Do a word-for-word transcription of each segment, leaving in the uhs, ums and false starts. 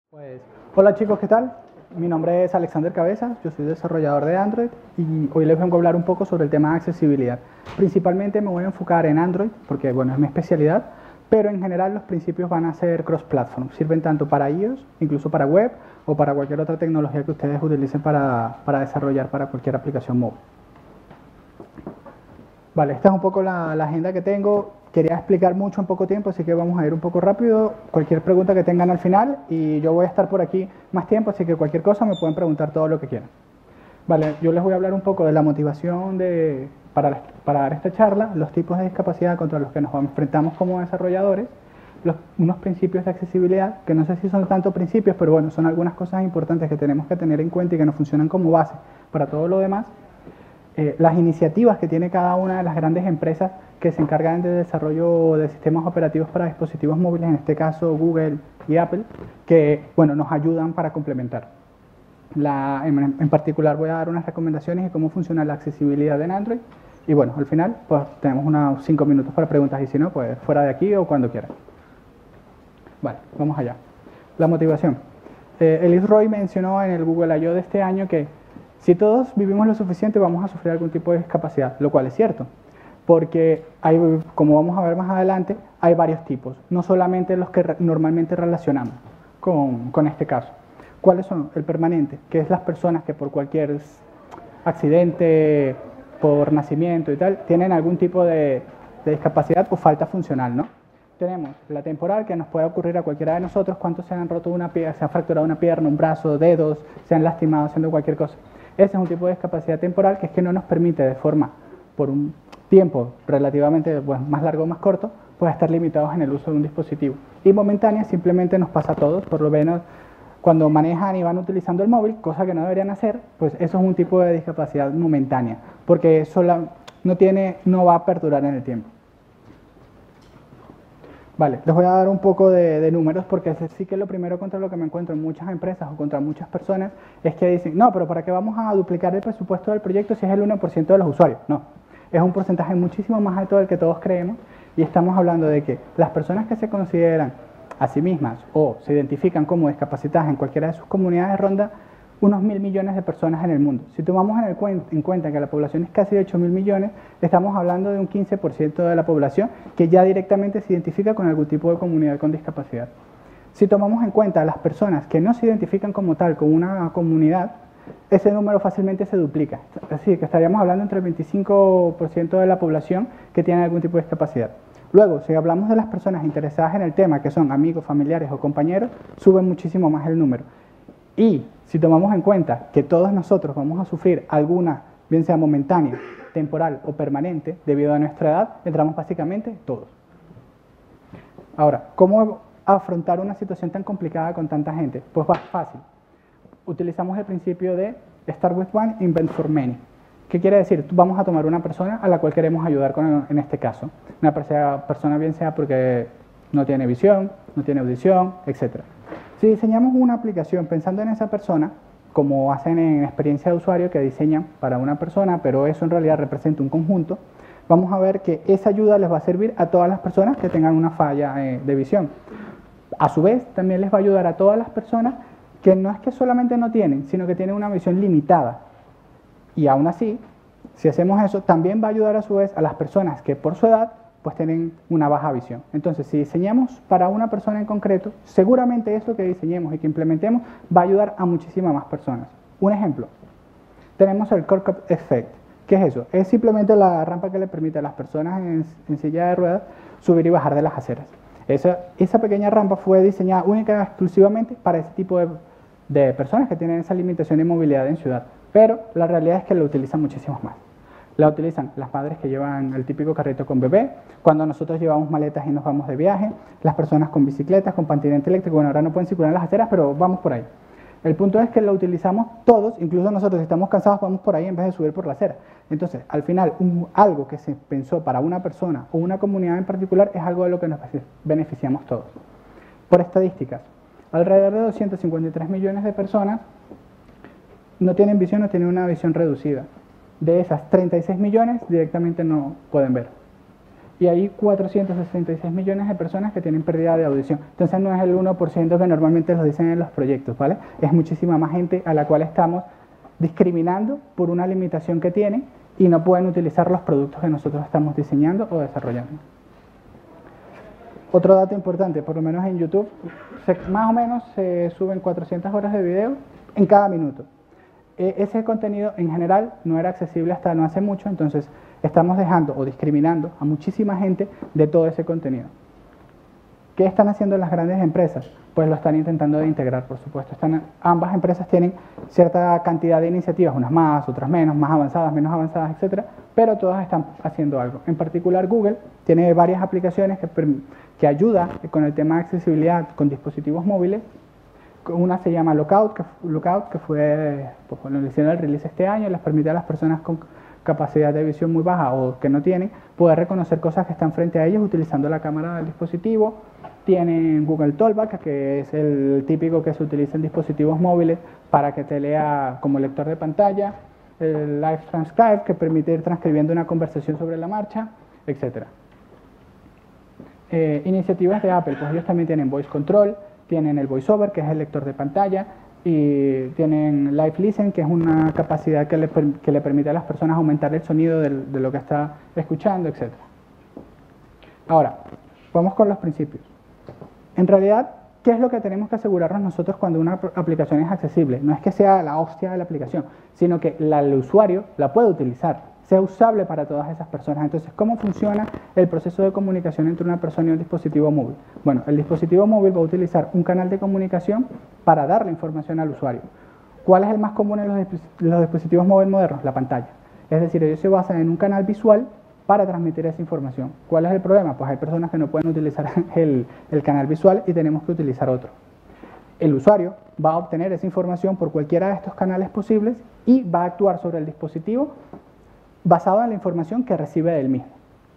Pues, hola chicos, ¿qué tal? Mi nombre es Alexander Cabezas, yo soy desarrollador de Android y hoy les vengo a hablar un poco sobre el tema de accesibilidad. Principalmente me voy a enfocar en Android porque bueno, es mi especialidad, pero en general los principios van a ser cross-platform, sirven tanto para iOS, incluso para web o para cualquier otra tecnología que ustedes utilicen para, para desarrollar para cualquier aplicación móvil. Vale, esta es un poco la, la agenda que tengo. Quería explicar mucho en poco tiempo, así que vamos a ir un poco rápido. Cualquier pregunta que tengan al final y yo voy a estar por aquí más tiempo, así que cualquier cosa me pueden preguntar todo lo que quieran. Vale, yo les voy a hablar un poco de la motivación de, para, para dar esta charla, los tipos de discapacidad contra los que nos enfrentamos como desarrolladores, los, unos principios de accesibilidad, que no sé si son tanto principios, pero bueno, son algunas cosas importantes que tenemos que tener en cuenta y que nos funcionan como base para todo lo demás. Eh, las iniciativas que tiene cada una de las grandes empresas que se encargan del desarrollo de sistemas operativos para dispositivos móviles, en este caso Google y Apple, que bueno, nos ayudan para complementar. La, en, en particular voy a dar unas recomendaciones de cómo funciona la accesibilidad en Android y bueno, al final pues tenemos unos cinco minutos para preguntas y si no, pues fuera de aquí o cuando quieran. Vale, vamos allá. La motivación. Eh, Elise Roy mencionó en el Google I O de este año que si todos vivimos lo suficiente vamos a sufrir algún tipo de discapacidad, lo cual es cierto, porque hay, como vamos a ver más adelante, hay varios tipos, no solamente los que re normalmente relacionamos con, con este caso. ¿Cuáles son? El permanente, que es las personas que por cualquier accidente, por nacimiento y tal, tienen algún tipo de, de discapacidad o falta funcional, ¿no? Tenemos la temporal, que nos puede ocurrir a cualquiera de nosotros, cuántos se han roto una pierna, se han fracturado una pierna, un brazo, dedos, se han lastimado haciendo cualquier cosa. Ese es un tipo de discapacidad temporal que es que no nos permite de forma, por un tiempo relativamente pues, más largo o más corto, pues estar limitados en el uso de un dispositivo. Y momentánea simplemente nos pasa a todos, por lo menos cuando manejan y van utilizando el móvil, cosa que no deberían hacer, pues eso es un tipo de discapacidad momentánea, porque sola, no, tiene, no va a perdurar en el tiempo. Vale, les voy a dar un poco de, de números porque sí que lo primero contra lo que me encuentro en muchas empresas o contra muchas personas es que dicen, no, pero ¿para qué vamos a duplicar el presupuesto del proyecto si es el uno por ciento de los usuarios? No, es un porcentaje muchísimo más alto del que todos creemos y estamos hablando de que las personas que se consideran a sí mismas o se identifican como discapacitadas en cualquiera de sus comunidades ronda unos mil millones de personas en el mundo. Si tomamos en, el cuen en cuenta que la población es casi de ocho mil millones, estamos hablando de un quince por ciento de la población que ya directamente se identifica con algún tipo de comunidad con discapacidad. Si tomamos en cuenta a las personas que no se identifican como tal con una comunidad, ese número fácilmente se duplica. Así que estaríamos hablando entre el veinticinco por ciento de la población que tiene algún tipo de discapacidad. Luego, si hablamos de las personas interesadas en el tema, que son amigos, familiares o compañeros, sube muchísimo más el número. Y si tomamos en cuenta que todos nosotros vamos a sufrir alguna, bien sea momentánea, temporal o permanente, debido a nuestra edad, entramos básicamente todos. Ahora, ¿cómo afrontar una situación tan complicada con tanta gente? Pues va fácil. Utilizamos el principio de Start with one, invent for many. ¿Qué quiere decir? Vamos a tomar una persona a la cual queremos ayudar con, en este caso. Una persona bien sea porque no tiene visión, no tiene audición, etcétera. Si diseñamos una aplicación pensando en esa persona, como hacen en experiencia de usuario que diseñan para una persona, pero eso en realidad representa un conjunto, vamos a ver que esa ayuda les va a servir a todas las personas que tengan una falla eh, de visión. A su vez, también les va a ayudar a todas las personas que no es que solamente no tienen, sino que tienen una visión limitada. Y aún así, si hacemos eso, también va a ayudar a su vez a las personas que por su edad pues tienen una baja visión. Entonces, si diseñamos para una persona en concreto, seguramente eso que diseñemos y que implementemos va a ayudar a muchísimas más personas. Un ejemplo, tenemos el Curb Cut Effect. ¿Qué es eso? Es simplemente la rampa que le permite a las personas en, en silla de ruedas subir y bajar de las aceras. Esa, esa pequeña rampa fue diseñada única y exclusivamente para ese tipo de, de personas que tienen esa limitación de movilidad en ciudad, pero la realidad es que lo utilizan muchísimos más. La utilizan las madres que llevan el típico carrito con bebé, cuando nosotros llevamos maletas y nos vamos de viaje, las personas con bicicletas, con patinete eléctrico, bueno, ahora no pueden circular en las aceras, pero vamos por ahí. El punto es que lo utilizamos todos, incluso nosotros si estamos cansados vamos por ahí en vez de subir por la acera. Entonces, al final, un, algo que se pensó para una persona o una comunidad en particular es algo de lo que nos beneficiamos todos. Por estadísticas, alrededor de doscientos cincuenta y tres millones de personas no tienen visión o tienen una visión reducida. De esas, treinta y seis millones directamente no pueden ver. y hay cuatrocientos sesenta y seis millones de personas que tienen pérdida de audición. Entonces no es el uno por ciento que normalmente lo dicen en los proyectos, ¿vale? Es muchísima más gente a la cual estamos discriminando por una limitación que tienen y no pueden utilizar los productos que nosotros estamos diseñando o desarrollando. Otro dato importante, por lo menos en YouTube, se, más o menos se suben cuatrocientas horas de video en cada minuto. E, ese contenido en general no era accesible hasta no hace mucho, entonces estamos dejando o discriminando a muchísima gente de todo ese contenido. ¿Qué están haciendo las grandes empresas? Pues lo están intentando de integrar, por supuesto. Están, ambas empresas tienen cierta cantidad de iniciativas, unas más, otras menos, más avanzadas, menos avanzadas, etcétera, pero todas están haciendo algo. En particular, Google tiene varias aplicaciones que, que ayudan con el tema de accesibilidad con dispositivos móviles. Una se llama Lookout, que, Lookout, que fue, pues, cuando le hicieron el release este año, les permite a las personas con capacidad de visión muy baja o que no tienen, poder reconocer cosas que están frente a ellos utilizando la cámara del dispositivo. Tienen Google Talkback, que es el típico que se utiliza en dispositivos móviles para que te lea como lector de pantalla. El Live Transcribe, que permite ir transcribiendo una conversación sobre la marcha, etcétera. Eh, iniciativas de Apple, pues ellos también tienen Voice Control, tienen el VoiceOver, que es el lector de pantalla, y tienen Live Listen, que es una capacidad que le, que le permite a las personas aumentar el sonido de, de lo que está escuchando, etcétera. Ahora, vamos con los principios. En realidad, ¿qué es lo que tenemos que asegurarnos nosotros cuando una aplicación es accesible? No es que sea la hostia de la aplicación, sino que la, el usuario la puede utilizar, sea usable para todas esas personas. Entonces, ¿cómo funciona el proceso de comunicación entre una persona y un dispositivo móvil? Bueno, el dispositivo móvil va a utilizar un canal de comunicación para darle información al usuario. ¿Cuál es el más común en los, los dispositivos móviles modernos? La pantalla. Es decir, ellos se basan en un canal visual para transmitir esa información. ¿Cuál es el problema? Pues hay personas que no pueden utilizar el, el canal visual y tenemos que utilizar otro. El usuario va a obtener esa información por cualquiera de estos canales posibles y va a actuar sobre el dispositivo basado en la información que recibe del mismo.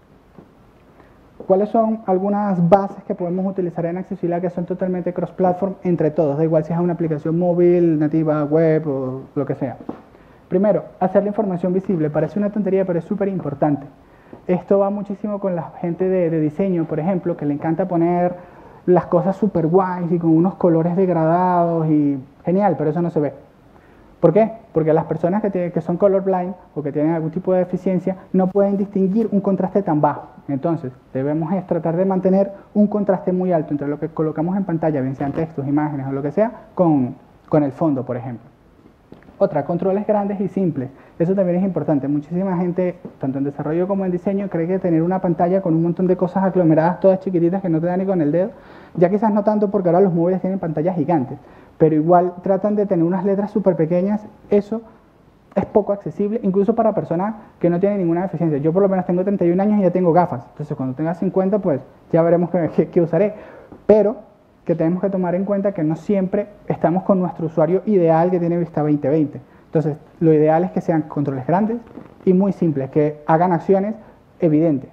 ¿Cuáles son algunas bases que podemos utilizar en accesibilidad que son totalmente cross-platform entre todos? Da igual si es una aplicación móvil, nativa, web o lo que sea. Primero, hacer la información visible. Parece una tontería, pero es súper importante. Esto va muchísimo con la gente de, de diseño, por ejemplo, que le encanta poner las cosas súper guays y con unos colores degradados y genial, pero eso no se ve. ¿Por qué? Porque las personas que, tienen, que son colorblind o que tienen algún tipo de deficiencia no pueden distinguir un contraste tan bajo. Entonces, debemos es tratar de mantener un contraste muy alto entre lo que colocamos en pantalla, bien sean textos, imágenes o lo que sea, con, con el fondo, por ejemplo. Otra, controles grandes y simples. Eso también es importante. Muchísima gente, tanto en desarrollo como en diseño, cree que tener una pantalla con un montón de cosas aglomeradas, todas chiquititas, que no te dan ni con el dedo, ya quizás no tanto porque ahora los móviles tienen pantallas gigantes, pero igual tratan de tener unas letras súper pequeñas. Eso es poco accesible, incluso para personas que no tienen ninguna deficiencia. Yo por lo menos tengo treinta y un años y ya tengo gafas, entonces cuando tenga cincuenta, pues ya veremos qué, qué, qué usaré. Pero que tenemos que tomar en cuenta que no siempre estamos con nuestro usuario ideal que tiene vista veinte veinte. Entonces, lo ideal es que sean controles grandes y muy simples, que hagan acciones evidentes.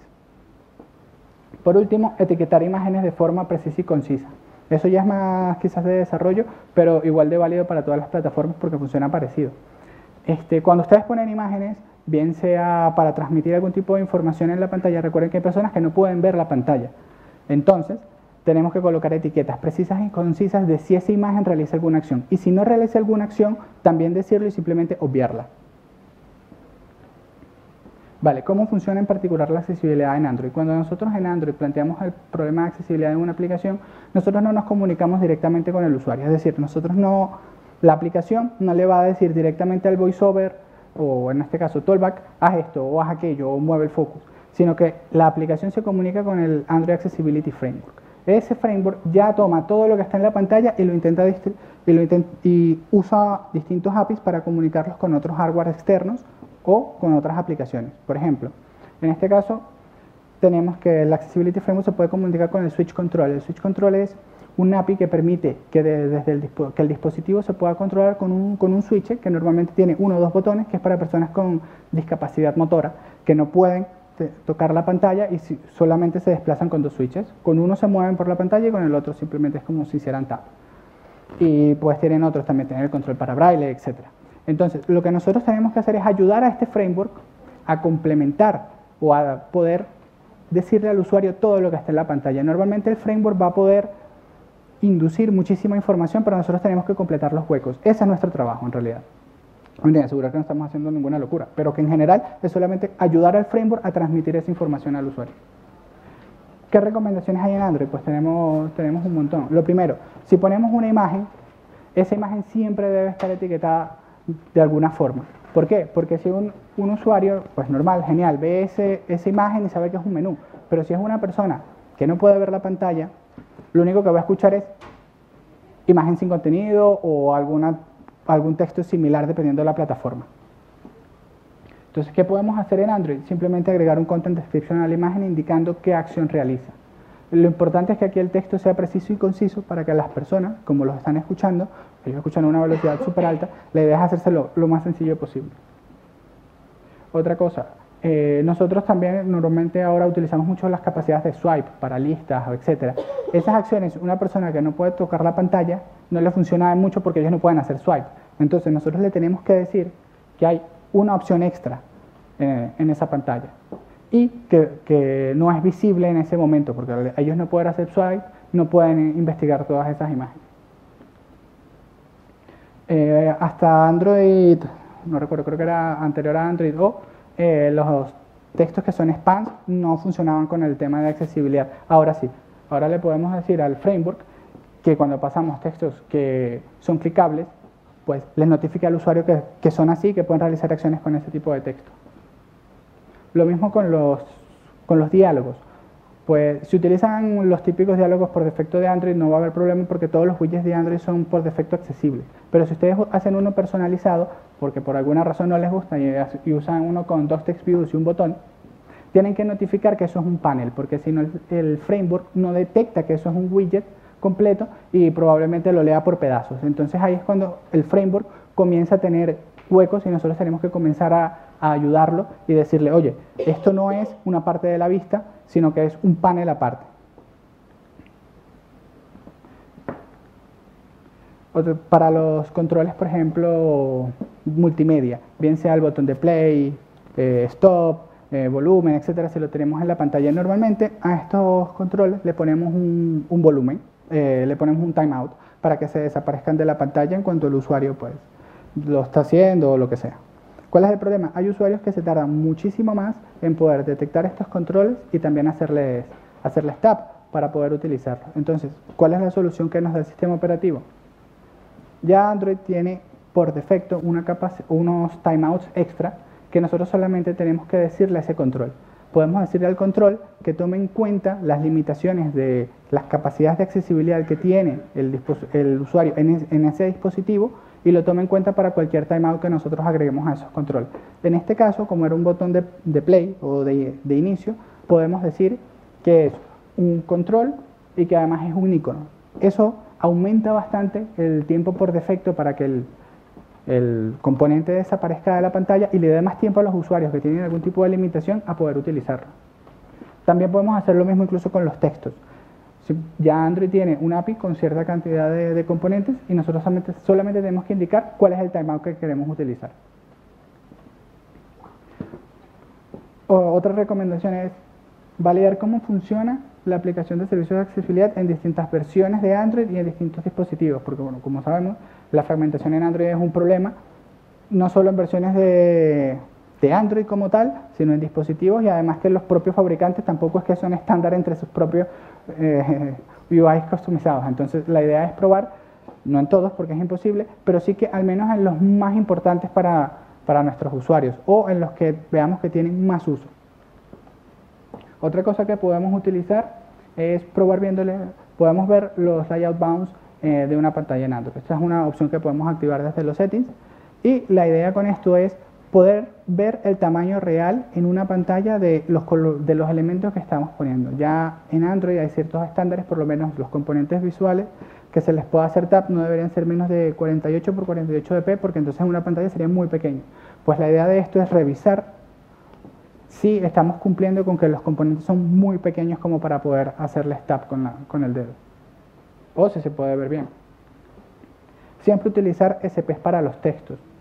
Por último, etiquetar imágenes de forma precisa y concisa. Eso ya es más quizás de desarrollo, pero igual de válido para todas las plataformas porque funciona parecido. Este, cuando ustedes ponen imágenes, bien sea para transmitir algún tipo de información en la pantalla, recuerden que hay personas que no pueden ver la pantalla. Entonces, tenemos que colocar etiquetas precisas y concisas de si esa imagen realiza alguna acción. Y si no realiza alguna acción, también decirlo y simplemente obviarla. Vale, ¿cómo funciona en particular la accesibilidad en Android? Cuando nosotros en Android planteamos el problema de accesibilidad en una aplicación, nosotros no nos comunicamos directamente con el usuario. Es decir, nosotros no, la aplicación no le va a decir directamente al VoiceOver, o en este caso Talkback, haz esto, o haz aquello, o mueve el focus, sino que la aplicación se comunica con el Android Accessibility Framework. Ese framework ya toma todo lo que está en la pantalla y lo intenta y, lo intent y usa distintos A P Is para comunicarlos con otros hardware externos o con otras aplicaciones. Por ejemplo, en este caso tenemos que el Accessibility Framework se puede comunicar con el Switch Control. El Switch Control es un A P I que permite que, de, desde el, que el dispositivo se pueda controlar con un, con un switch que normalmente tiene uno o dos botones, que es para personas con discapacidad motora, que no pueden tocar la pantalla y si, solamente se desplazan con dos switches. Con uno se mueven por la pantalla y con el otro simplemente es como si hicieran tap. Y pues tienen otros también, tener el control para braille, etcétera. Entonces, lo que nosotros tenemos que hacer es ayudar a este framework a complementar o a poder decirle al usuario todo lo que está en la pantalla. Normalmente el framework va a poder inducir muchísima información, pero nosotros tenemos que completar los huecos. Ese es nuestro trabajo en realidad. Me asegurar que no estamos haciendo ninguna locura, pero que en general es solamente ayudar al framework a transmitir esa información al usuario. ¿Qué recomendaciones hay en Android? Pues tenemos, tenemos un montón. Lo primero, si ponemos una imagen, esa imagen siempre debe estar etiquetada de alguna forma. ¿Por qué? Porque si un, un usuario, pues normal, genial, ve ese, esa imagen y sabe que es un menú, pero si es una persona que no puede ver la pantalla, lo único que va a escuchar es imagen sin contenido o alguna, algún texto similar dependiendo de la plataforma. Entonces, ¿qué podemos hacer en Android? Simplemente agregar un content description a la imagen indicando qué acción realiza. Lo importante es que aquí el texto sea preciso y conciso para que las personas, como los están escuchando, ellos escuchan a una velocidad súper alta, la idea es hacérselo lo más sencillo posible. Otra cosa, eh, nosotros también normalmente ahora utilizamos mucho las capacidades de swipe para listas, etcétera. Esas acciones, una persona que no puede tocar la pantalla, no le funciona mucho porque ellos no pueden hacer swipe. Entonces nosotros le tenemos que decir que hay una opción extra en, en esa pantalla y que, que no es visible en ese momento, porque ellos no pueden hacer swipe, no pueden investigar todas esas imágenes. Eh, hasta Android, no recuerdo, creo que era anterior a Android O, eh, los textos que son spams no funcionaban con el tema de accesibilidad. Ahora sí, ahora le podemos decir al framework que cuando pasamos textos que son clicables, pues les notifica al usuario que, que son así, que pueden realizar acciones con ese tipo de texto. Lo mismo con los, con los diálogos. Pues si utilizan los típicos diálogos por defecto de Android no va a haber problema porque todos los widgets de Android son por defecto accesibles. Pero si ustedes hacen uno personalizado, porque por alguna razón no les gusta y, y usan uno con dos text views y un botón, tienen que notificar que eso es un panel, porque si no el, el framework no detecta que eso es un widget completo y probablemente lo lea por pedazos. Entonces ahí es cuando el framework comienza a tener huecos y nosotros tenemos que comenzar a, a ayudarlo y decirle, oye, esto no es una parte de la vista, sino que es un panel aparte. Otro, para los controles, por ejemplo, multimedia, bien sea el botón de play, eh, stop, eh, volumen, etcétera, si lo tenemos en la pantalla normalmente, a estos controles le ponemos un, un volumen, eh, le ponemos un timeout para que se desaparezcan de la pantalla en cuanto el usuario pues, lo está haciendo o lo que sea. ¿Cuál es el problema? Hay usuarios que se tardan muchísimo más en poder detectar estos controles y también hacerles, hacerles tap para poder utilizarlo. Entonces, ¿cuál es la solución que nos da el sistema operativo? Ya Android tiene por defecto una unos timeouts extra que nosotros solamente tenemos que decirle a ese control. Podemos decirle al control que tome en cuenta las limitaciones de las capacidades de accesibilidad que tiene el, el usuario en, es, en ese dispositivo y lo tome en cuenta para cualquier timeout que nosotros agreguemos a esos controles. En este caso, como era un botón de, de play o de, de inicio, podemos decir que es un control y que además es un icono. Eso aumenta bastante el tiempo por defecto para que el, el componente desaparezca de la pantalla y le dé más tiempo a los usuarios que tienen algún tipo de limitación a poder utilizarlo. También podemos hacer lo mismo incluso con los textos. Ya Android tiene un A P I con cierta cantidad de, de componentes y nosotros solamente, solamente tenemos que indicar cuál es el timeout que queremos utilizar. O, otra recomendación es validar cómo funciona la aplicación de servicios de accesibilidad en distintas versiones de Android y en distintos dispositivos, porque bueno, como sabemos, la fragmentación en Android es un problema, no solo en versiones de, de Android como tal, sino en dispositivos y además que los propios fabricantes tampoco es que son estándar entre sus propios eh, U Is customizados. Entonces la idea es probar, no en todos porque es imposible, pero sí que al menos en los más importantes para, para nuestros usuarios o en los que veamos que tienen más uso. Otra cosa que podemos utilizar es probar viéndole, podemos ver los layout bounds eh, de una pantalla en Android. Esta es una opción que podemos activar desde los settings y la idea con esto es poder ver el tamaño real en una pantalla de los, de los elementos que estamos poniendo. Ya en Android hay ciertos estándares, por lo menos los componentes visuales, que se les puede hacer tap, no deberían ser menos de cuarenta y ocho por cuarenta y ocho de P, porque entonces en una pantalla sería muy pequeño. Pues la idea de esto es revisar si estamos cumpliendo con que los componentes son muy pequeños como para poder hacerles tap con, la, con el dedo. O si se puede ver bien. Siempre utilizar S Ps para los textos.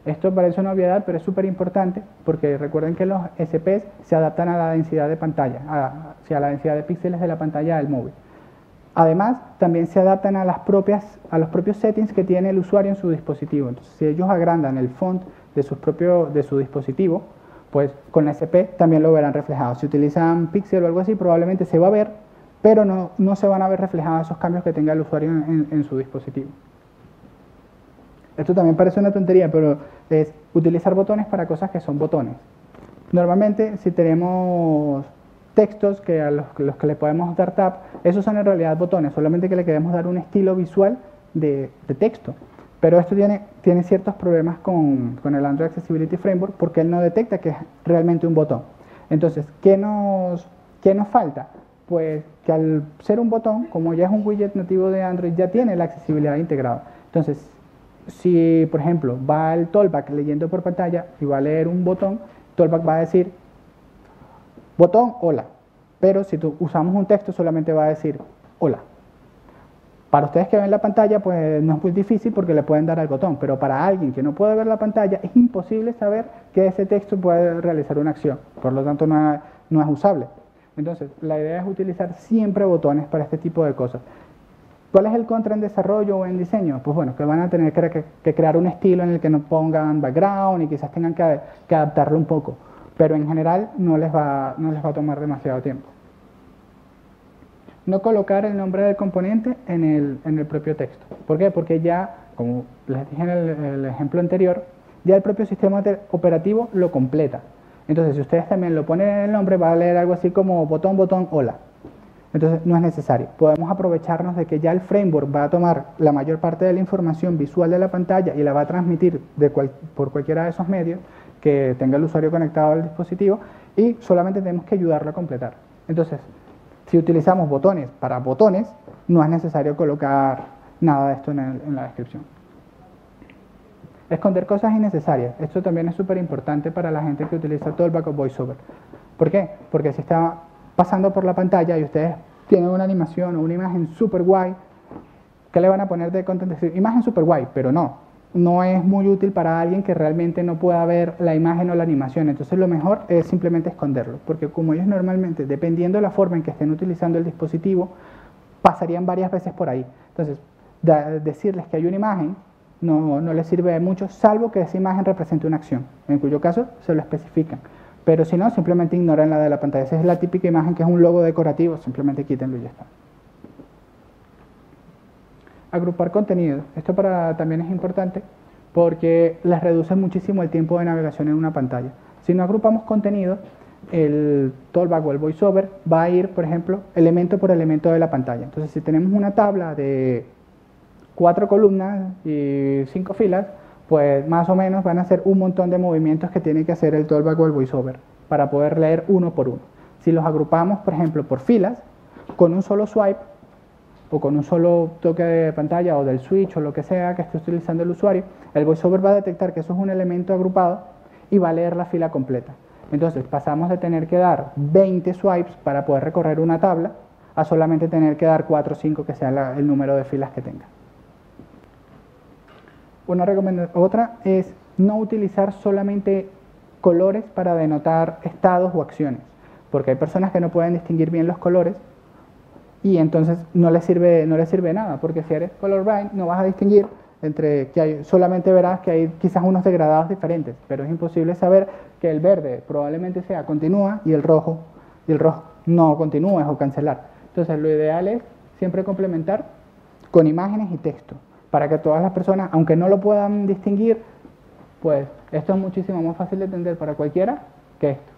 Esto parece una obviedad, pero es súper importante porque recuerden que los S Ps se adaptan a la densidad de pantalla, a, o sea, a la densidad de píxeles de la pantalla del móvil. Además, también se adaptan a, las propias, a los propios settings que tiene el usuario en su dispositivo. Entonces, si ellos agrandan el font de su, propio, de su dispositivo, pues con la S P también lo verán reflejado. Si utilizan Pixel o algo así, probablemente se va a ver, pero no, no se van a ver reflejados esos cambios que tenga el usuario en, en, en su dispositivo. Esto también parece una tontería, pero es utilizar botones para cosas que son botones. Normalmente, si tenemos textos que a los, los que le podemos dar tap, esos son en realidad botones, solamente que le queremos dar un estilo visual de, de texto. Pero esto tiene, tiene ciertos problemas con, con el Android Accessibility Framework porque él no detecta que es realmente un botón. Entonces, ¿qué nos, qué nos falta? Pues que al ser un botón, como ya es un widget nativo de Android, ya tiene la accesibilidad integrada. Entonces, si por ejemplo va el Tollback leyendo por pantalla y va a leer un botón, Tollback va a decir botón, hola. Pero si tú usamos un texto, solamente va a decir hola. Para ustedes que ven la pantalla, pues no es muy difícil porque le pueden dar al botón, pero para alguien que no puede ver la pantalla, es imposible saber que ese texto puede realizar una acción, por lo tanto no es, no es usable. Entonces, la idea es utilizar siempre botones para este tipo de cosas. ¿Cuál es el contra en desarrollo o en diseño? Pues bueno, que van a tener que, que, que crear un estilo en el que no pongan background y quizás tengan que, que adaptarlo un poco, pero en general no les va, no les va a tomar demasiado tiempo. No colocar el nombre del componente en el, en el propio texto. ¿Por qué? Porque ya, como les dije en el, el ejemplo anterior, ya el propio sistema operativo lo completa. Entonces, si ustedes también lo ponen en el nombre, va a leer algo así como botón, botón, hola. Entonces, no es necesario. Podemos aprovecharnos de que ya el framework va a tomar la mayor parte de la información visual de la pantalla y la va a transmitir de cual, por cualquiera de esos medios que tenga el usuario conectado al dispositivo y solamente tenemos que ayudarlo a completar. Entonces, si utilizamos botones para botones, no es necesario colocar nada de esto en, el, en la descripción. Esconder cosas innecesarias. Esto también es súper importante para la gente que utiliza Tollback o VoiceOver. ¿Por qué? Porque si está pasando por la pantalla y ustedes tienen una animación o una imagen súper guay, ¿qué le van a poner de content? Decir, imagen súper guay, pero no. No es muy útil para alguien que realmente no pueda ver la imagen o la animación. Entonces lo mejor es simplemente esconderlo, porque como ellos normalmente, dependiendo de la forma en que estén utilizando el dispositivo, pasarían varias veces por ahí. Entonces, de decirles que hay una imagen no, no les sirve de mucho, salvo que esa imagen represente una acción, en cuyo caso se lo especifican. Pero si no, simplemente ignoran la de la pantalla. Esa es la típica imagen que es un logo decorativo, simplemente quítenlo y ya está. Agrupar contenido. Esto para, también es importante porque les reduce muchísimo el tiempo de navegación en una pantalla. Si no agrupamos contenido, el Tollback o el VoiceOver va a ir, por ejemplo, elemento por elemento de la pantalla. Entonces, si tenemos una tabla de cuatro columnas y cinco filas, pues más o menos van a ser un montón de movimientos que tiene que hacer el Tollback o el VoiceOver para poder leer uno por uno. Si los agrupamos, por ejemplo, por filas, con un solo swipe, o con un solo toque de pantalla o del switch o lo que sea que esté utilizando el usuario, el VoiceOver va a detectar que eso es un elemento agrupado y va a leer la fila completa. Entonces pasamos de tener que dar veinte swipes para poder recorrer una tabla a solamente tener que dar cuatro o cinco que sea la, el número de filas que tenga. Una recomendación, otra es no utilizar solamente colores para denotar estados o acciones, porque hay personas que no pueden distinguir bien los colores y entonces no les sirve, no les sirve nada, porque si eres colorblind no vas a distinguir entre que hay, solamente verás que hay quizás unos degradados diferentes, pero es imposible saber que el verde probablemente sea continúa y el rojo, y el rojo no continúa o cancelar. Entonces lo ideal es siempre complementar con imágenes y texto, para que todas las personas, aunque no lo puedan distinguir, pues esto es muchísimo más fácil de entender para cualquiera que esto.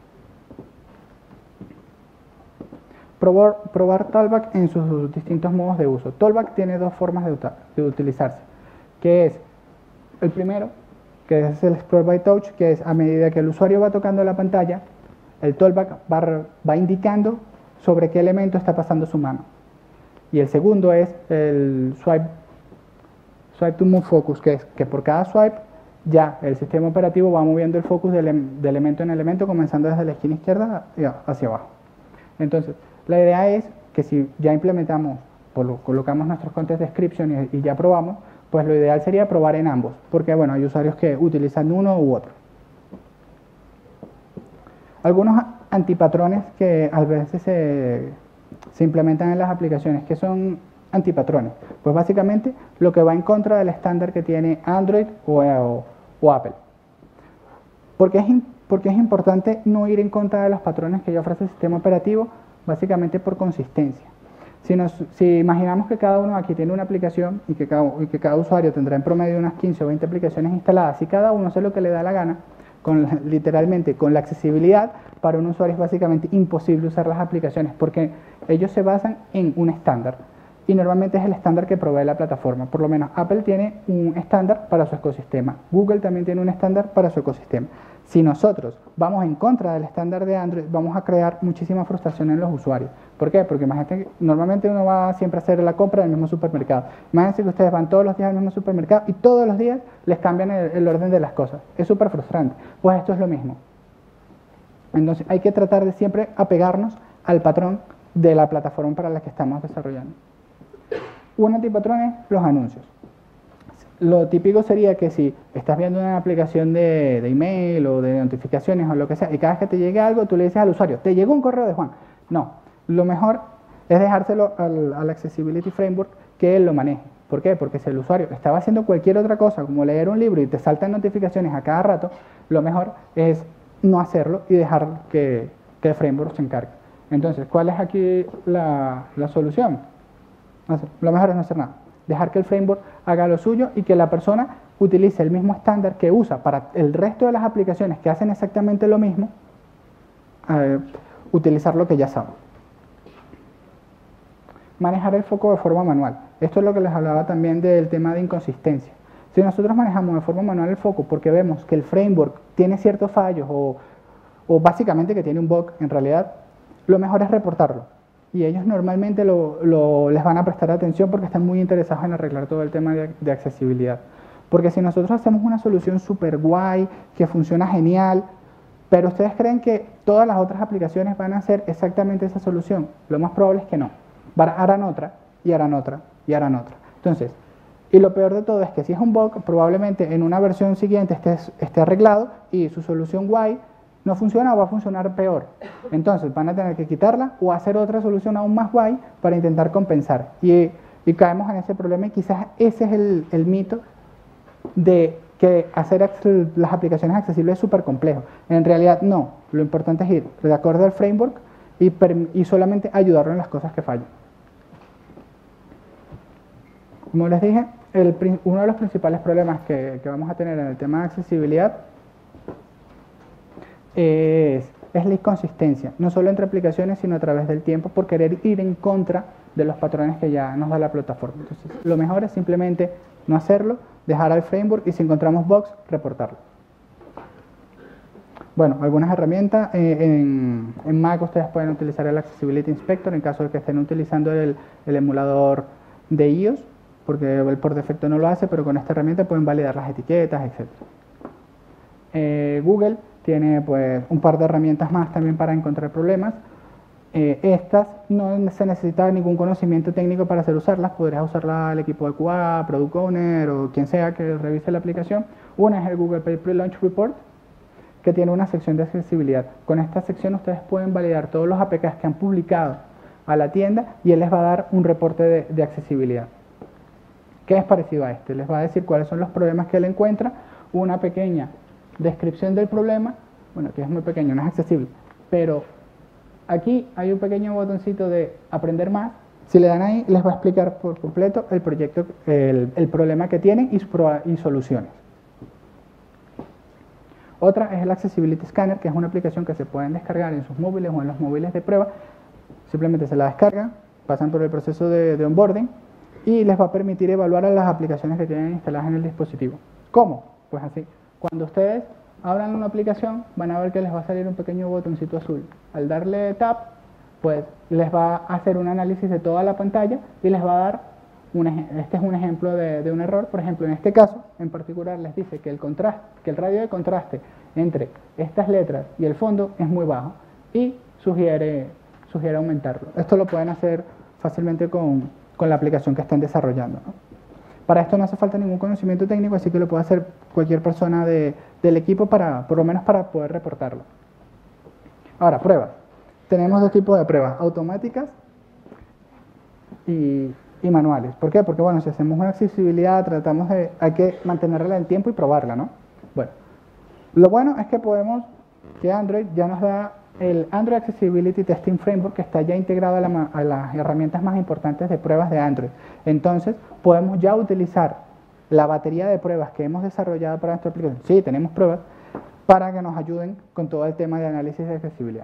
Probar, probar Tollback en sus distintos modos de uso. Tollback tiene dos formas de, de utilizarse, que es el primero, que es el Scroll by Touch, que es a medida que el usuario va tocando la pantalla, el Tollback va, va indicando sobre qué elemento está pasando su mano. Y el segundo es el Swipe, swipe to Move Focus, que es que por cada swipe ya el sistema operativo va moviendo el focus de, ele de elemento en elemento, comenzando desde la esquina izquierda hacia abajo. Entonces, la idea es que si ya implementamos, colocamos nuestros content description y, y ya probamos, pues lo ideal sería probar en ambos, porque bueno, hay usuarios que utilizan uno u otro. Algunos antipatrones que a veces se, se implementan en las aplicaciones, que son antipatrones, pues básicamente lo que va en contra del estándar que tiene Android o, o, o Apple. Porque es, porque es importante no ir en contra de los patrones que ya ofrece el sistema operativo, básicamente por consistencia. Si, nos, si imaginamos que cada uno aquí tiene una aplicación y que, cada, y que cada usuario tendrá en promedio unas quince o veinte aplicaciones instaladas, y cada uno hace lo que le da la gana, con la, literalmente con la accesibilidad, para un usuario es básicamente imposible usar las aplicaciones, porque ellos se basan en un estándar, y normalmente es el estándar que provee la plataforma. Por lo menos Apple tiene un estándar para su ecosistema, Google también tiene un estándar para su ecosistema. Si nosotros vamos en contra del estándar de Android, vamos a crear muchísima frustración en los usuarios. ¿Por qué? Porque imagínate que normalmente uno va siempre a hacer la compra del mismo supermercado. Imagínense que ustedes van todos los días al mismo supermercado y todos los días les cambian el, el orden de las cosas. Es súper frustrante. Pues esto es lo mismo. Entonces hay que tratar de siempre apegarnos al patrón de la plataforma para la que estamos desarrollando. Un antipatrón es los anuncios. Lo típico sería que si estás viendo una aplicación de, de email o de notificaciones o lo que sea, y cada vez que te llegue algo, tú le dices al usuario, te llegó un correo de Juan. No, lo mejor es dejárselo al, al Accessibility Framework que él lo maneje. ¿Por qué? Porque si el usuario estaba haciendo cualquier otra cosa, como leer un libro y te saltan notificaciones a cada rato, lo mejor es no hacerlo y dejar que, que el framework se encargue. Entonces, ¿cuál es aquí la, la solución? Lo mejor es no hacer nada. Dejar que el framework haga lo suyo y que la persona utilice el mismo estándar que usa para el resto de las aplicaciones que hacen exactamente lo mismo, eh, utilizar lo que ya sabe. Manejar el foco de forma manual. Esto es lo que les hablaba también del tema de inconsistencia. Si nosotros manejamos de forma manual el foco porque vemos que el framework tiene ciertos fallos o, o básicamente que tiene un bug en realidad, lo mejor es reportarlo. Y ellos normalmente lo, lo, les van a prestar atención porque están muy interesados en arreglar todo el tema de, de accesibilidad. Porque si nosotros hacemos una solución súper guay, que funciona genial, pero ustedes creen que todas las otras aplicaciones van a hacer exactamente esa solución, lo más probable es que no. Harán otra, y harán otra, y harán otra. Entonces, y lo peor de todo es que si es un bug, probablemente en una versión siguiente esté, esté arreglado y su solución guay no funciona o va a funcionar peor. Entonces van a tener que quitarla o hacer otra solución aún más guay para intentar compensar. Y, y caemos en ese problema y quizás ese es el, el mito de que hacer las aplicaciones accesibles es súper complejo. En realidad no, lo importante es ir de acuerdo al framework y, y solamente ayudarlo en las cosas que fallan. Como les dije, el, uno de los principales problemas que, que vamos a tener en el tema de accesibilidad Es, es la inconsistencia, no solo entre aplicaciones, sino a través del tiempo, por querer ir en contra de los patrones que ya nos da la plataforma. Entonces, lo mejor es simplemente no hacerlo, dejar al framework y si encontramos bugs, reportarlo. Bueno, algunas herramientas. Eh, en, en Mac ustedes pueden utilizar el Accessibility Inspector en caso de que estén utilizando el, el emulador de iOS, porque él por defecto no lo hace, pero con esta herramienta pueden validar las etiquetas, etcétera. Eh, Google tiene pues un par de herramientas más también para encontrar problemas. Eh, estas no se necesita ningún conocimiento técnico para hacer usarlas, podrías usarla el equipo de Q A, Product Owner o quien sea que revise la aplicación. Una es el Google Play Pre-Launch Report, que tiene una sección de accesibilidad. Con esta sección ustedes pueden validar todos los A P Ks que han publicado a la tienda y él les va a dar un reporte de, de accesibilidad. ¿Qué es parecido a este? Les va a decir cuáles son los problemas que él encuentra, una pequeña descripción del problema, bueno, que es muy pequeño, no es accesible, pero aquí hay un pequeño botoncito de aprender más. Si le dan ahí, les va a explicar por completo el proyecto, el, el problema que tienen y, su, y soluciones. Otra es el Accessibility Scanner, que es una aplicación que se pueden descargar en sus móviles o en los móviles de prueba. Simplemente se la descargan, pasan por el proceso de, de onboarding y les va a permitir evaluar a las aplicaciones que tienen instaladas en el dispositivo. ¿Cómo? Pues así. Cuando ustedes abran una aplicación, van a ver que les va a salir un pequeño botoncito azul. Al darle tap, pues les va a hacer un análisis de toda la pantalla y les va a dar, un, este es un ejemplo de, de un error. Por ejemplo, en este caso, en particular, les dice que el, contraste, que el radio de contraste entre estas letras y el fondo es muy bajo y sugiere, sugiere aumentarlo. Esto lo pueden hacer fácilmente con, con la aplicación que están desarrollando, ¿no? Para esto no hace falta ningún conocimiento técnico, así que lo puede hacer cualquier persona de, del equipo, para, por lo menos para poder reportarlo. Ahora, pruebas. Tenemos dos tipos de pruebas, automáticas y, y manuales. ¿Por qué? Porque, bueno, si hacemos una accesibilidad, tratamos de, hay que mantenerla en el tiempo y probarla, ¿no? Bueno, lo bueno es que podemos, que Android ya nos da el Android Accessibility Testing Framework, que está ya integrado a, la, a las herramientas más importantes de pruebas de Android. Entonces, podemos ya utilizar la batería de pruebas que hemos desarrollado para nuestra aplicación. Sí, tenemos pruebas para que nos ayuden con todo el tema de análisis de accesibilidad.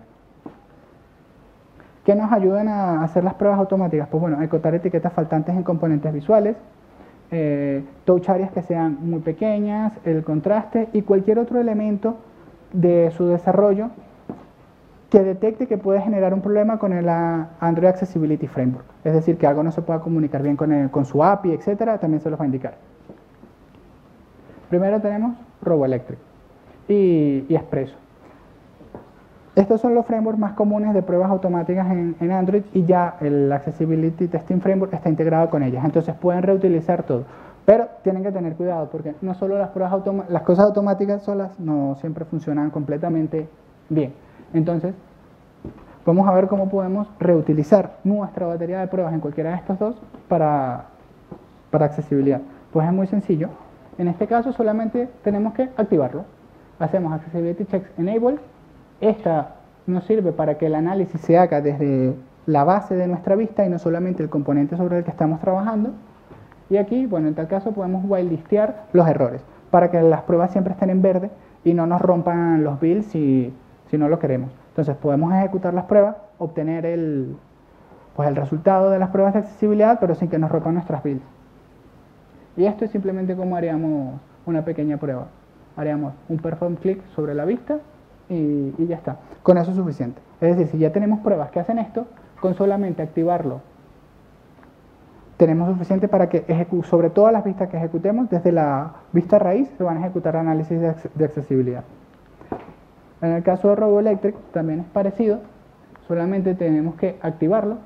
¿Qué nos ayudan a hacer las pruebas automáticas? Pues bueno, acotar etiquetas faltantes en componentes visuales, eh, touch areas que sean muy pequeñas, el contraste y cualquier otro elemento de su desarrollo que detecte que puede generar un problema con el Android Accessibility Framework. Es decir, que algo no se pueda comunicar bien con, el, con su A P I, etcétera, también se los va a indicar. Primero tenemos RoboElectric y, y Espresso. Estos son los frameworks más comunes de pruebas automáticas en, en Android, y ya el Accessibility Testing Framework está integrado con ellas. Entonces pueden reutilizar todo. Pero tienen que tener cuidado, porque no solo las pruebas automáticas, las cosas automáticas solas no siempre funcionan completamente bien. Entonces, vamos a ver cómo podemos reutilizar nuestra batería de pruebas en cualquiera de estos dos para, para accesibilidad. Pues es muy sencillo. En este caso solamente tenemos que activarlo. Hacemos Accessibility Checks Enable. Esta nos sirve para que el análisis se haga desde la base de nuestra vista y no solamente el componente sobre el que estamos trabajando. Y aquí, bueno, en tal caso podemos whitelistear los errores para que las pruebas siempre estén en verde y no nos rompan los builds si, si no lo queremos. Entonces podemos ejecutar las pruebas, obtener el, pues el resultado de las pruebas de accesibilidad, pero sin que nos rompan nuestras builds. Y esto es simplemente como haríamos una pequeña prueba. Haríamos un perform click sobre la vista y, y ya está. Con eso es suficiente. Es decir, si ya tenemos pruebas que hacen esto, con solamente activarlo tenemos suficiente para que sobre todas las vistas que ejecutemos, desde la vista raíz se van a ejecutar análisis de, de accesibilidad. En el caso de RoboElectric también es parecido, solamente tenemos que activarlo,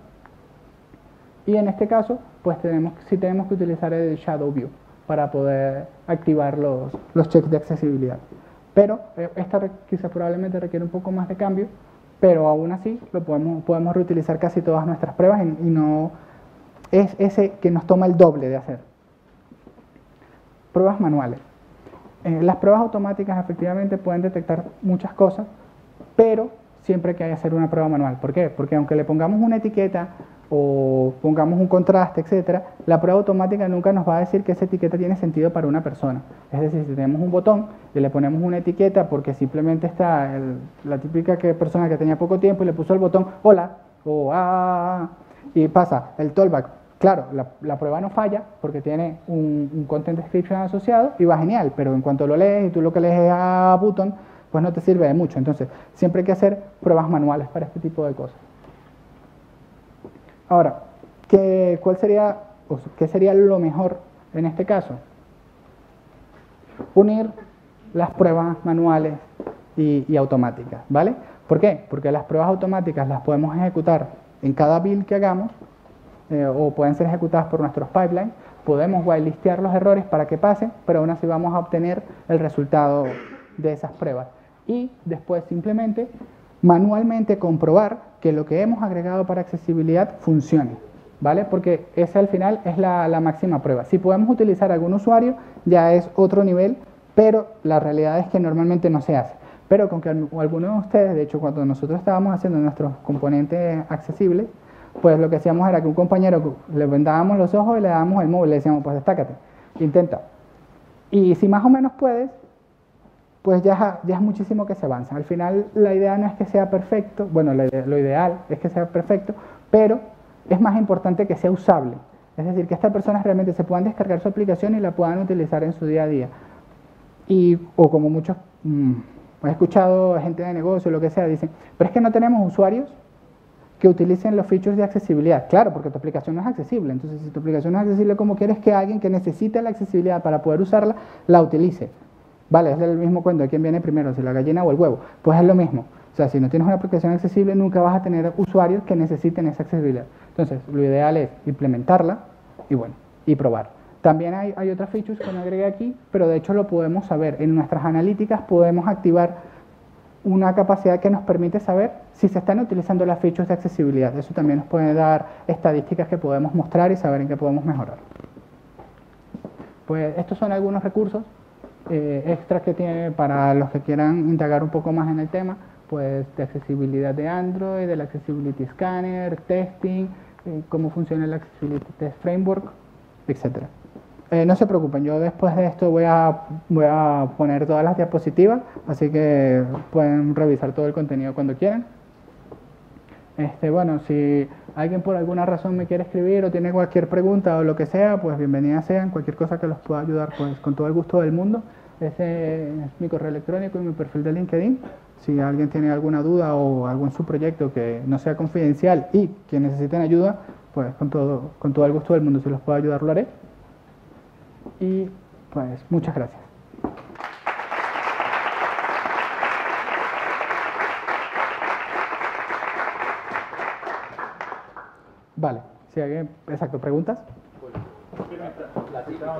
y en este caso pues tenemos, sí tenemos que utilizar el Shadow View para poder activar los, los checks de accesibilidad. Pero eh, esta quizás probablemente requiere un poco más de cambio, pero aún así lo podemos, podemos reutilizar casi todas nuestras pruebas y, y no es ese que nos toma el doble de hacer. Pruebas manuales. Eh, las pruebas automáticas efectivamente pueden detectar muchas cosas, pero siempre hay que hacer una prueba manual. ¿Por qué? Porque aunque le pongamos una etiqueta o pongamos un contraste, etcétera, la prueba automática nunca nos va a decir que esa etiqueta tiene sentido para una persona. Es decir, si tenemos un botón y le ponemos una etiqueta porque simplemente está el, la típica que persona que tenía poco tiempo y le puso el botón hola o ah, y pasa el tollback. Claro, la, la prueba no falla porque tiene un, un content description asociado y va genial, pero en cuanto lo lees y tú lo que lees es a button, pues no te sirve de mucho. Entonces, siempre hay que hacer pruebas manuales para este tipo de cosas. Ahora, ¿qué, cuál sería, o qué sería lo mejor en este caso? Unir las pruebas manuales y, y automáticas, ¿vale? ¿Por qué? Porque las pruebas automáticas las podemos ejecutar en cada build que hagamos, Eh, o pueden ser ejecutadas por nuestros pipelines. Podemos whitelistear los errores para que pasen, pero aún así vamos a obtener el resultado de esas pruebas. Y después simplemente manualmente comprobar que lo que hemos agregado para accesibilidad funcione, ¿vale? Porque esa al final es la, la máxima prueba. Si podemos utilizar algún usuario ya es otro nivel, pero la realidad es que normalmente no se hace. Pero con que algunos de ustedes, de hecho cuando nosotros estábamos haciendo nuestros componentes accesibles, pues lo que hacíamos era que un compañero le vendábamos los ojos y le dábamos el móvil, le decíamos, pues destácate, intenta. Y si más o menos puedes, pues ya, ya es muchísimo que se avanza. Al final la idea no es que sea perfecto, bueno, lo, lo ideal es que sea perfecto, pero es más importante que sea usable. Es decir, que estas personas realmente se puedan descargar su aplicación y la puedan utilizar en su día a día. Y, o como muchos, mmm, he escuchado gente de negocio, lo que sea, dicen, pero es que no tenemos usuarios que utilicen los features de accesibilidad. Claro, porque tu aplicación no es accesible. Entonces, si tu aplicación no es accesible, ¿cómo quieres que alguien que necesite la accesibilidad para poder usarla, la utilice? Vale, es el mismo cuento de quién viene primero, si la gallina o el huevo. Pues es lo mismo. O sea, si no tienes una aplicación accesible, nunca vas a tener usuarios que necesiten esa accesibilidad. Entonces, lo ideal es implementarla y bueno, y probar. También hay, hay otras features que no agregué aquí, pero de hecho lo podemos saber. En nuestras analíticas podemos activar una capacidad que nos permite saber si se están utilizando las features de accesibilidad. Eso también nos puede dar estadísticas que podemos mostrar y saber en qué podemos mejorar. Pues estos son algunos recursos eh, extras que tiene para los que quieran indagar un poco más en el tema, pues de accesibilidad de Android, del Accessibility Scanner, testing, eh, cómo funciona el Accessibility Test Framework, etcétera. Eh, no se preocupen, yo después de esto voy a, voy a poner todas las diapositivas, así que pueden revisar todo el contenido cuando quieran. Este, bueno, si alguien por alguna razón me quiere escribir o tiene cualquier pregunta o lo que sea, pues bienvenidas sean, cualquier cosa que los pueda ayudar, pues con todo el gusto del mundo. Ese es mi correo electrónico y mi perfil de LinkedIn. Si alguien tiene alguna duda o algo en su proyecto que no sea confidencial y que necesiten ayuda, pues con todo, con todo el gusto del mundo, si los puedo ayudar, lo haré. Y pues muchas gracias. Vale, si alguien, exacto, ¿preguntas? La típica.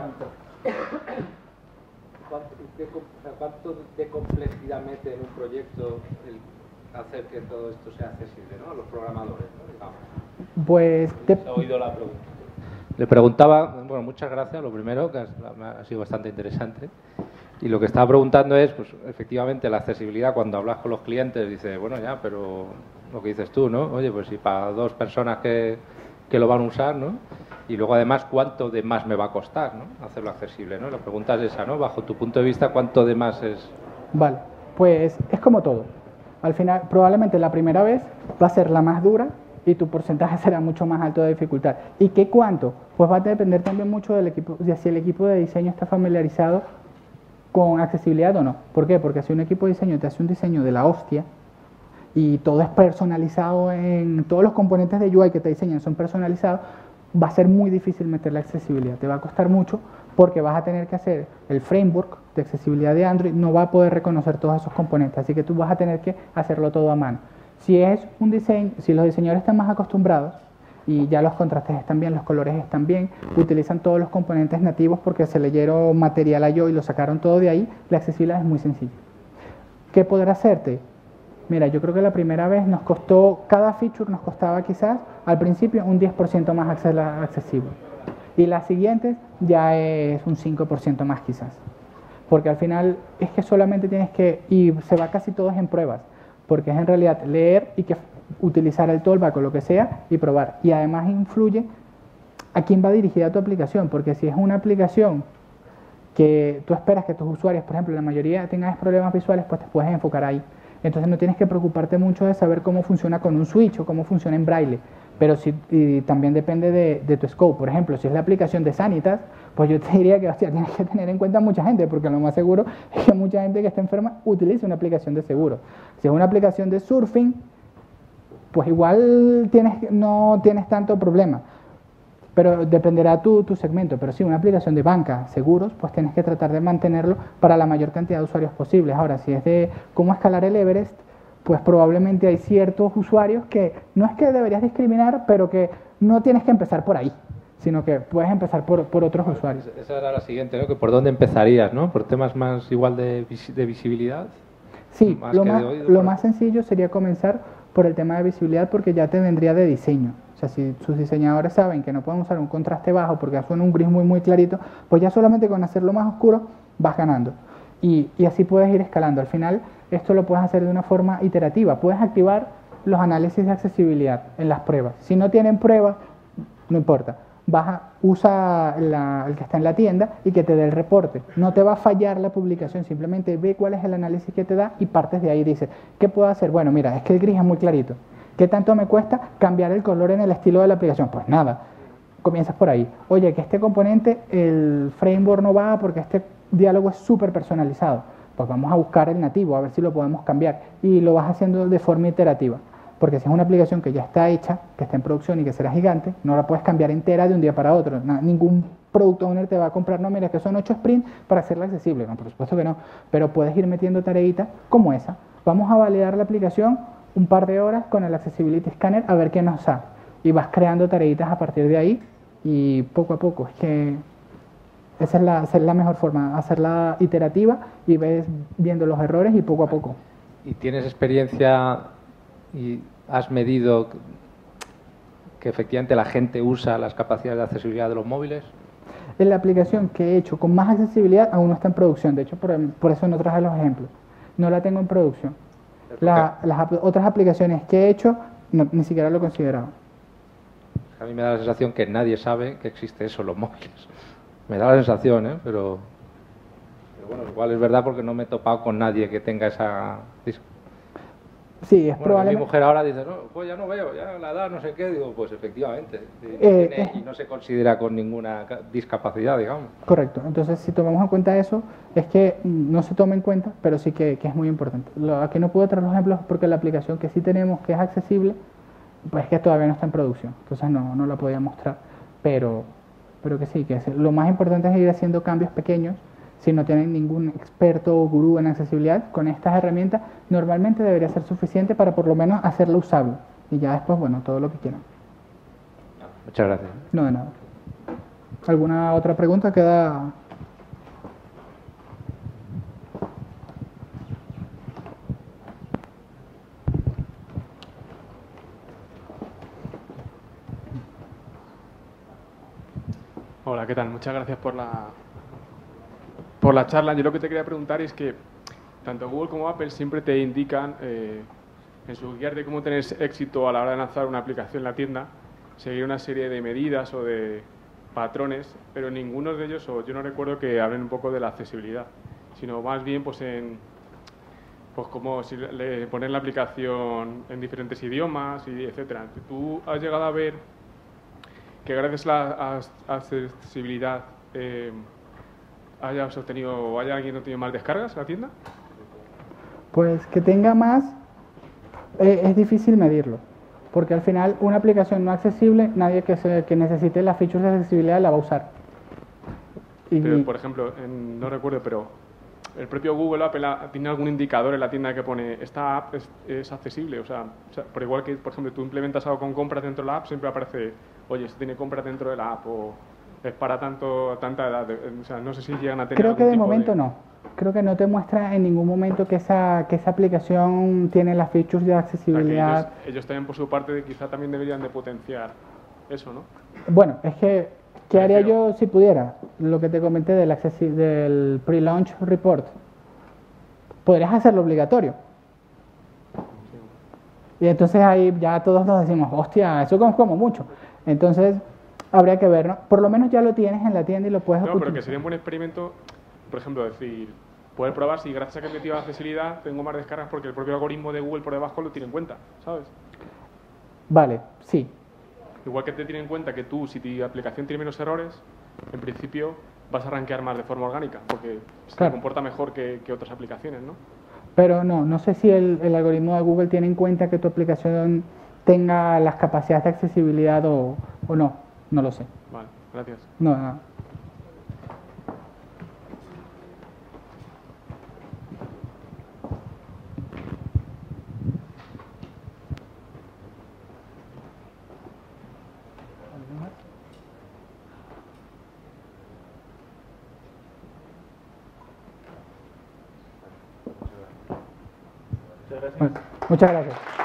¿Cuánto de, ¿Cuánto de complejidad mete en un proyecto el hacer que todo esto sea accesible, ¿no? A los programadores, ¿no? Digamos. Pues... Te... ¿Has oído la pregunta? Le preguntaba, bueno, muchas gracias, lo primero, que ha sido bastante interesante. Y lo que estaba preguntando es, pues efectivamente, la accesibilidad, cuando hablas con los clientes, dices, bueno, ya, pero lo que dices tú, ¿no? Oye, pues si para dos personas que, que lo van a usar, ¿no? Y luego, además, ¿cuánto de más me va a costar, ¿no? Hacerlo accesible, ¿no? La pregunta es esa, ¿no? Bajo tu punto de vista, ¿cuánto de más es? Vale, pues es como todo. Al final, probablemente la primera vez va a ser la más dura, y tu porcentaje será mucho más alto de dificultad. ¿Y qué cuánto? Pues va a depender también mucho del equipo, de si el equipo de diseño está familiarizado con accesibilidad o no. ¿Por qué? Porque si un equipo de diseño te hace un diseño de la hostia y todo es personalizado, en todos los componentes de U I que te diseñan son personalizados, va a ser muy difícil meter la accesibilidad. Te va a costar mucho porque vas a tener que hacer el framework de accesibilidad de Android, no va a poder reconocer todos esos componentes, así que tú vas a tener que hacerlo todo a mano. Si es un diseño, si los diseñadores están más acostumbrados y ya los contrastes están bien, los colores están bien, utilizan todos los componentes nativos porque se leyeron material a yo y lo sacaron todo de ahí, la accesibilidad es muy sencilla. ¿Qué podrá hacerte? Mira, yo creo que la primera vez nos costó, cada feature nos costaba quizás al principio un diez por ciento más accesible y las siguientes ya es un cinco por ciento más quizás, porque al final es que solamente tienes que, y se va casi todos en pruebas, porque es en realidad leer y que utilizar el toolbar o lo que sea y probar. Y además influye a quién va dirigida tu aplicación, porque si es una aplicación que tú esperas que tus usuarios, por ejemplo, la mayoría tengan problemas visuales, pues te puedes enfocar ahí. Entonces no tienes que preocuparte mucho de saber cómo funciona con un switch o cómo funciona en braille, pero si, y también depende de, de tu scope. Por ejemplo, si es la aplicación de Sanitas, pues yo te diría que, hostia, tienes que tener en cuenta a mucha gente, porque lo más seguro es que mucha gente que está enferma utilice una aplicación de seguro. Si es una aplicación de surfing, pues igual tienes, no tienes tanto problema, pero dependerá tu, tu segmento. Pero sí, una aplicación de banca, seguros, pues tienes que tratar de mantenerlo para la mayor cantidad de usuarios posibles. Ahora, si es de cómo escalar el Everest, pues probablemente hay ciertos usuarios que no es que deberías discriminar, pero que no tienes que empezar por ahí, sino que puedes empezar por, por otros usuarios. Esa era la siguiente, ¿no? Que ¿por dónde empezarías, no? ¿Por temas más igual de, vis de visibilidad? Sí, más lo, más, oído, lo más sencillo sería comenzar por el tema de visibilidad, porque ya te vendría de diseño. O sea, si sus diseñadores saben que no pueden usar un contraste bajo porque suena un gris muy muy clarito, pues ya solamente con hacerlo más oscuro vas ganando. Y, y así puedes ir escalando. Al final, esto lo puedes hacer de una forma iterativa. Puedes activar los análisis de accesibilidad en las pruebas. Si no tienen pruebas, no importa. Baja, usa la, el que está en la tienda y que te dé el reporte. No te va a fallar la publicación, simplemente ve cuál es el análisis que te da y partes de ahí y dices, ¿qué puedo hacer? Bueno, mira, es que el gris es muy clarito. ¿Qué tanto me cuesta cambiar el color en el estilo de la aplicación? Pues nada, comienzas por ahí. Oye, que este componente, el framework no va porque este diálogo es súper personalizado. Pues vamos a buscar el nativo, a ver si lo podemos cambiar. Y lo vas haciendo de forma iterativa. Porque si es una aplicación que ya está hecha, que está en producción y que será gigante, no la puedes cambiar entera de un día para otro. No, ningún product owner te va a comprar, no, mira, que son ocho sprints para hacerla accesible. No, por supuesto que no. Pero puedes ir metiendo tareitas como esa. Vamos a validar la aplicación un par de horas con el Accessibility Scanner a ver qué nos da. Y vas creando tareitas a partir de ahí y poco a poco. Es que Esa es la, esa es la mejor forma, hacerla iterativa y ves viendo los errores y poco a poco. ¿Y tienes experiencia y has medido que efectivamente la gente usa las capacidades de accesibilidad de los móviles? En la aplicación que he hecho con más accesibilidad aún no está en producción, de hecho por, por eso no traje los ejemplos, no la tengo en producción. La, las ap otras aplicaciones que he hecho no, ni siquiera lo he considerado. A mí me da la sensación que nadie sabe que existe eso en los móviles. Me da la sensación, ¿eh? Pero, pero bueno, igual es verdad porque no me he topado con nadie que tenga esa... Sí, es bueno, probable. Mi mujer ahora dice, no, pues ya no veo, ya la edad, no sé qué. Digo, pues efectivamente. Y, Eh, tiene, y no se considera con ninguna discapacidad, digamos. Correcto. Entonces, si tomamos en cuenta eso, es que no se toma en cuenta, pero sí que, que es muy importante. Lo, aquí no puedo traer los ejemplos porque la aplicación que sí tenemos, que es accesible, pues es que todavía no está en producción. Entonces, no, no la podía mostrar. Pero, pero que sí, que es, lo más importante es ir haciendo cambios pequeños. Si no tienen ningún experto o gurú en accesibilidad, con estas herramientas normalmente debería ser suficiente para por lo menos hacerla usable. Y ya después, bueno, todo lo que quieran. Muchas gracias. No, de nada. ¿Alguna otra pregunta? Queda... Hola, ¿qué tal? Muchas gracias por la, por la charla. Yo lo que te quería preguntar es que tanto Google como Apple siempre te indican eh, en sus guías de cómo tener éxito a la hora de lanzar una aplicación en la tienda, seguir una serie de medidas o de patrones, pero ninguno de ellos, o yo no recuerdo que hablen un poco de la accesibilidad, sino más bien pues en pues como si le, poner la aplicación en diferentes idiomas, y etcétera. ¿Tú has llegado a ver que gracias a la accesibilidad eh, hayas obtenido o haya alguien obtenido más descargas en la tienda? Pues que tenga más, eh, es difícil medirlo, porque al final una aplicación no accesible, nadie que, se, que necesite las features de accesibilidad la va a usar. Y, pero, por ejemplo, en, no recuerdo, pero el propio Google Apple tiene algún indicador en la tienda que pone esta app es, es accesible, o sea, o sea, por igual que, por ejemplo, tú implementas algo con compras dentro de la app, siempre aparece, oye, esto tiene compras dentro de la app, o es para tanto tanta edad, o sea, no sé si llegan a tener creo que de tipo momento de... no, creo que no te muestra en ningún momento que esa, que esa aplicación tiene las features de accesibilidad. O sea, ellos, ellos también por su parte quizá también deberían de potenciar eso, ¿no? Bueno, es que, ¿qué haría yo si pudiera? Lo que te comenté del, del pre-launch report. Podrías hacerlo obligatorio. Y entonces ahí ya todos nos decimos, hostia, eso como, como mucho. Entonces, habría que ver, ¿no? Por lo menos ya lo tienes en la tienda y lo puedes No, utilizar. pero que sería un buen experimento, por ejemplo, decir, poder probar si gracias a que he metido accesibilidad tengo más descargas porque el propio algoritmo de Google por debajo lo tiene en cuenta, ¿sabes? Vale, sí. Igual que te tiene en cuenta que tú, si tu aplicación tiene menos errores, en principio vas a rankear más de forma orgánica, porque se Claro. comporta mejor que, que otras aplicaciones, ¿no? Pero no, no sé si el, el algoritmo de Google tiene en cuenta que tu aplicación tenga las capacidades de accesibilidad o, o no. No lo sé. Vale, gracias. No, no. Bueno, muchas gracias.